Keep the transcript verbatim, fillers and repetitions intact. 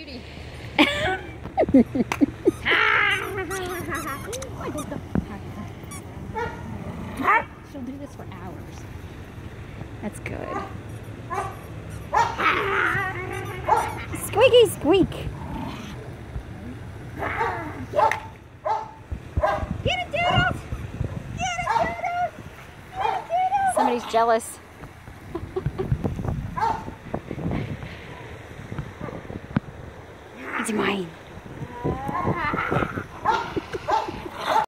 Judy. She'll do this for hours. That's good. Squeaky squeak. Get it, Doodles! Get it, Doodles! Get it, Doodles! Somebody's jealous. It's mine.